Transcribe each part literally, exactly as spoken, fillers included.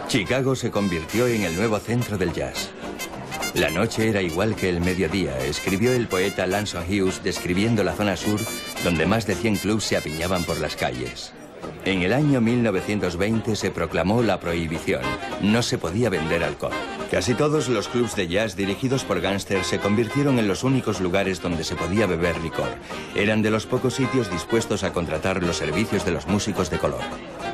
Chicago se convirtió en el nuevo centro del jazz. La noche era igual que el mediodía, escribió el poeta Langston Hughes describiendo la zona sur, donde más de cien clubs se apiñaban por las calles. En el año mil novecientos veinte se proclamó la prohibición. No se podía vender alcohol. Casi todos los clubs de jazz dirigidos por gángsters se convirtieron en los únicos lugares donde se podía beber licor. Eran de los pocos sitios dispuestos a contratar los servicios de los músicos de color.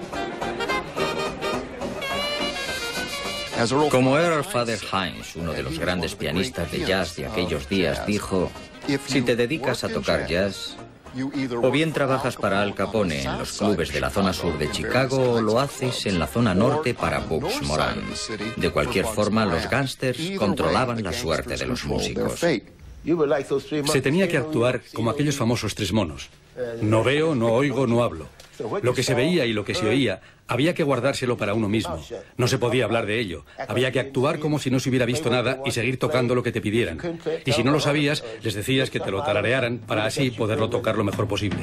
Como Earl Father Hines, uno de los grandes pianistas de jazz de aquellos días, dijo: si te dedicas a tocar jazz, o bien trabajas para Al Capone en los clubes de la zona sur de Chicago, o lo haces en la zona norte para Bugs Moran. De cualquier forma, los gángsters controlaban la suerte de los músicos. Se tenía que actuar como aquellos famosos tres monos. No veo, no oigo, no hablo. Lo que se veía y lo que se oía había que guardárselo para uno mismo. No se podía hablar de ello. Había que actuar como si no se hubiera visto nada y seguir tocando lo que te pidieran. Y si no lo sabías, les decías que te lo tararearan para así poderlo tocar lo mejor posible.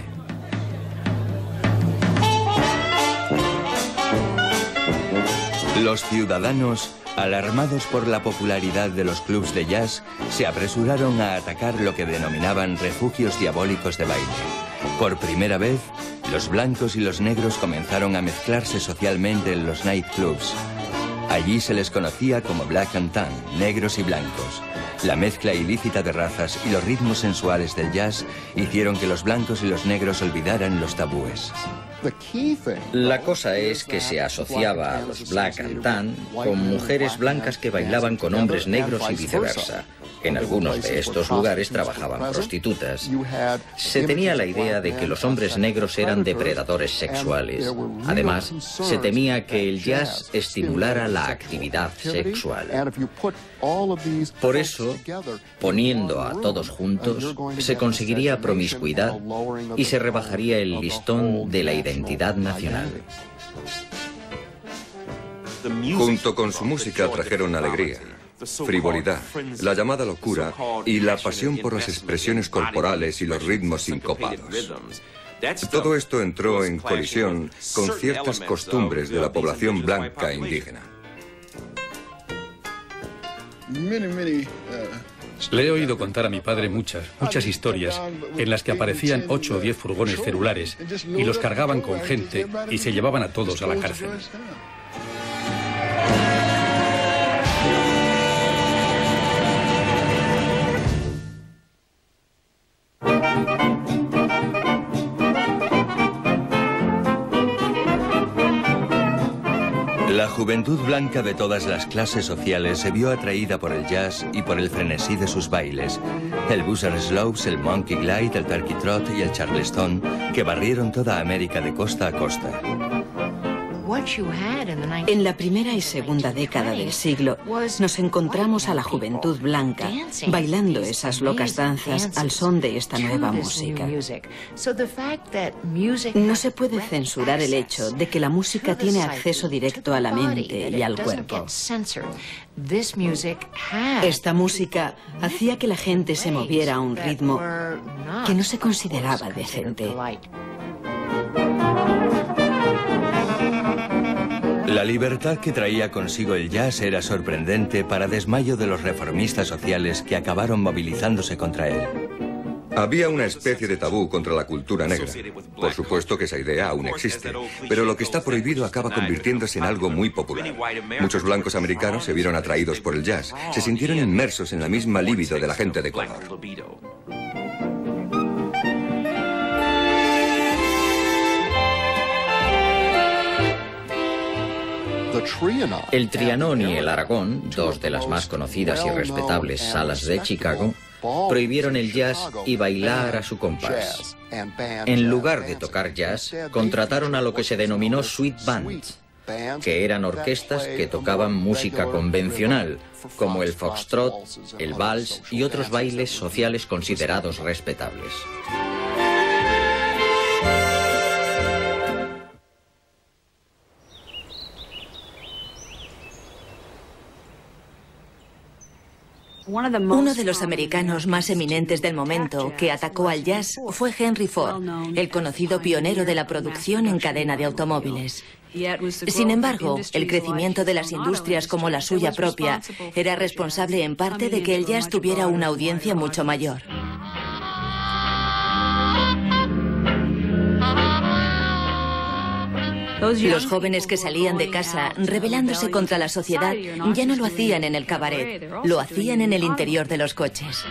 Los ciudadanos, alarmados por la popularidad de los clubs de jazz, se apresuraron a atacar lo que denominaban refugios diabólicos de baile. Por primera vez, los blancos y los negros comenzaron a mezclarse socialmente en los nightclubs. Allí se les conocía como black and tan, negros y blancos. La mezcla ilícita de razas y los ritmos sensuales del jazz hicieron que los blancos y los negros olvidaran los tabúes. La cosa es que se asociaba a los black and tan con mujeres blancas que bailaban con hombres negros y viceversa. En algunos de estos lugares trabajaban prostitutas. Se tenía la idea de que los hombres negros eran depredadores sexuales. Además, se temía que el jazz estimulara la actividad sexual. Por eso, poniendo a todos juntos, se conseguiría promiscuidad y se rebajaría el listón de la identidad nacional. Junto con su música trajeron alegría, frivolidad, la llamada locura y la pasión por las expresiones corporales y los ritmos sincopados. Todo esto entró en colisión con ciertas costumbres de la población blanca e indígena. Le he oído contar a mi padre muchas, muchas historias en las que aparecían ocho o diez furgones celulares y los cargaban con gente y se llevaban a todos a la cárcel. La juventud blanca de todas las clases sociales se vio atraída por el jazz y por el frenesí de sus bailes. El Boozer Slopes, el Monkey Glide, el Turkey Trot y el Charleston, que barrieron toda América de costa a costa. En la primera y segunda década del siglo nos encontramos a la juventud blanca bailando esas locas danzas al son de esta nueva música. No se puede censurar el hecho de que la música tiene acceso directo a la mente y al cuerpo. Esta música hacía que la gente se moviera a un ritmo que no se consideraba decente. La libertad que traía consigo el jazz era sorprendente para desmayo de los reformistas sociales que acabaron movilizándose contra él. Había una especie de tabú contra la cultura negra. Por supuesto que esa idea aún existe, pero lo que está prohibido acaba convirtiéndose en algo muy popular. Muchos blancos americanos se vieron atraídos por el jazz, se sintieron inmersos en la misma libido de la gente de color. El Trianon y el Aragón, dos de las más conocidas y respetables salas de Chicago, prohibieron el jazz y bailar a su compás. En lugar de tocar jazz, contrataron a lo que se denominó sweet bands, que eran orquestas que tocaban música convencional, como el foxtrot, el vals y otros bailes sociales considerados respetables. Uno de los americanos más eminentes del momento que atacó al jazz fue Henry Ford, el conocido pionero de la producción en cadena de automóviles. Sin embargo, el crecimiento de las industrias como la suya propia era responsable en parte de que el jazz tuviera una audiencia mucho mayor. Los jóvenes que salían de casa rebelándose contra la sociedad ya no lo hacían en el cabaret, lo hacían en el interior de los coches.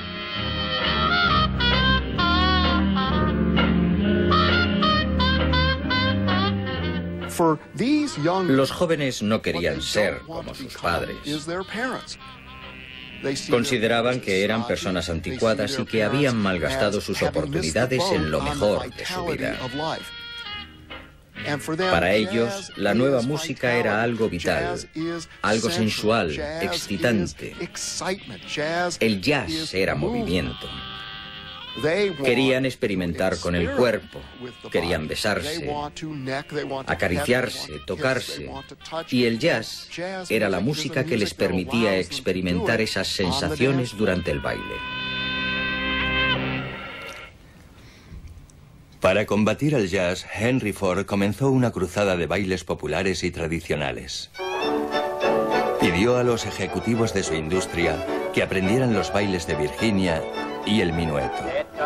Los jóvenes no querían ser como sus padres. Consideraban que eran personas anticuadas y que habían malgastado sus oportunidades en lo mejor de su vida. Para ellos, la nueva música era algo vital, algo sensual, excitante. El jazz era movimiento. Querían experimentar con el cuerpo, querían besarse, acariciarse, tocarse. Y el jazz era la música que les permitía experimentar esas sensaciones durante el baile. Para combatir el jazz, Henry Ford comenzó una cruzada de bailes populares y tradicionales. Pidió a los ejecutivos de su industria que aprendieran los bailes de Virginia y el minueto.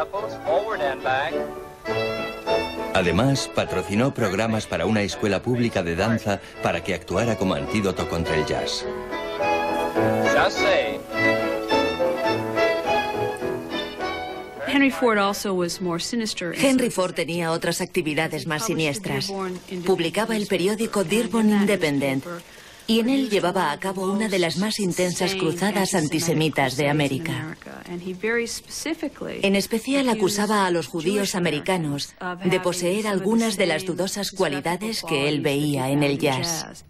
Además, patrocinó programas para una escuela pública de danza para que actuara como antídoto contra el jazz. Henry Ford tenía otras actividades más siniestras. Publicaba el periódico Dearborn Independent y en él llevaba a cabo una de las más intensas cruzadas antisemitas de América. En especial acusaba a los judíos americanos de poseer algunas de las dudosas cualidades que él veía en el jazz.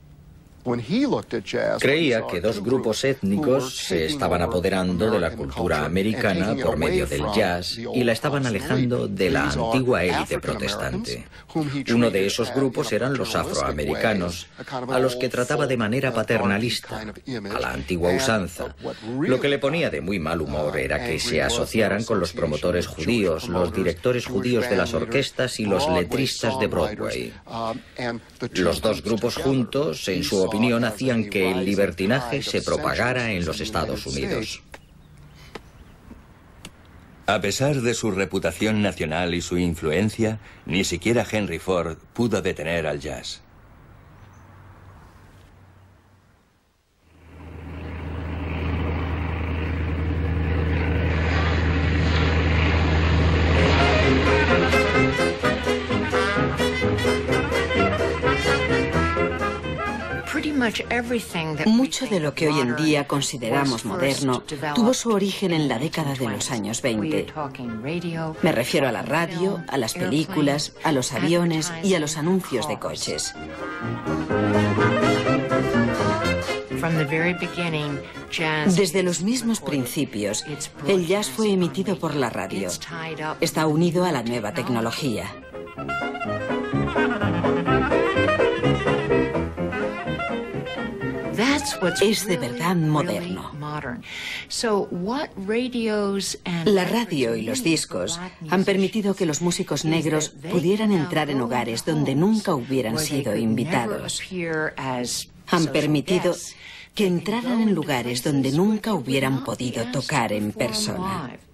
Creía que dos grupos étnicos se estaban apoderando de la cultura americana por medio del jazz y la estaban alejando de la antigua élite protestante. Uno de esos grupos eran los afroamericanos, a los que trataba de manera paternalista, a la antigua usanza. Lo que le ponía de muy mal humor era que se asociaran con los promotores judíos, los directores judíos de las orquestas y los letristas de Broadway. Los dos grupos juntos, en su opinión, hacían que el libertinaje se propagara en los Estados Unidos. A pesar de su reputación nacional y su influencia, ni siquiera Henry Ford pudo detener al jazz. Mucho de lo que hoy en día consideramos moderno tuvo su origen en la década de los años veinte. Me refiero a la radio, a las películas, a los aviones y a los anuncios de coches. Desde los mismos principios, el jazz fue emitido por la radio. Está unido a la nueva tecnología. Es de verdad moderno. La radio y los discos han permitido que los músicos negros pudieran entrar en hogares donde nunca hubieran sido invitados. Han permitido que entraran en lugares donde nunca hubieran podido tocar en persona.